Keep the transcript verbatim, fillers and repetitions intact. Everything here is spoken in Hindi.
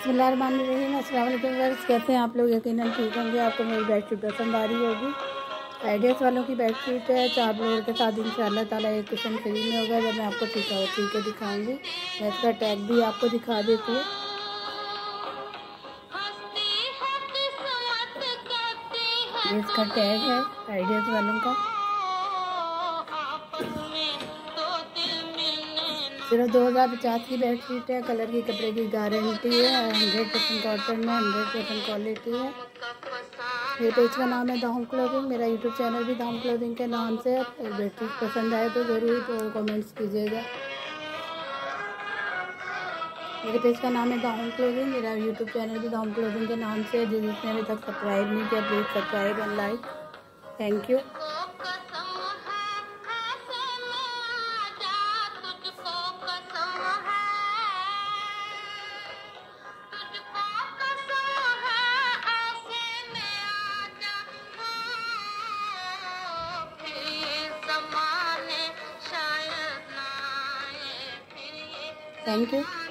बिस्मिल्लाहिर्रहमानिर्रहीम। अस्सलाम वालेकुम व्यूअर्स, कैसे हैं आप लोग? यकीनन ठीक होंगे। आपको मेरी बेडशीट पसंद आ रही होगी। आइडियाज़ वालों की बेडशीट है। चार ब्लेड के साथ इंशाअल्लाह ताला एक किस्म फ्री में होगा जब मैं आपको सीखा सी के दिखाऊंगी। मैं इसका टैग भी आपको दिखा देती हूँ। ये इसका टैग है आइडियाज़ वालों का। सिर्फ दो हज़ार पचास की बेडशीट है। कलर की कपड़े की गारंटी है। हंड्रेड परसेंट कॉटन में हंड्रेड परसेंट क्वालिटी है। मेरे पेज का नाम है द होम क्लोथिंग। मेरा यूट्यूब चैनल भी द होम क्लोथिंग के नाम से है। बेडशीट पसंद आए तो ज़रूर तो कमेंट्स कीजिएगा। मेरे पेज का नाम है द होम क्लोथिंग। मेरा यूट्यूब चैनल भी द होम क्लोथिंग के नाम से है। जिसने अभी तक सब्सक्राइब नहीं किया please subscribe and like. Thank you. Thank you.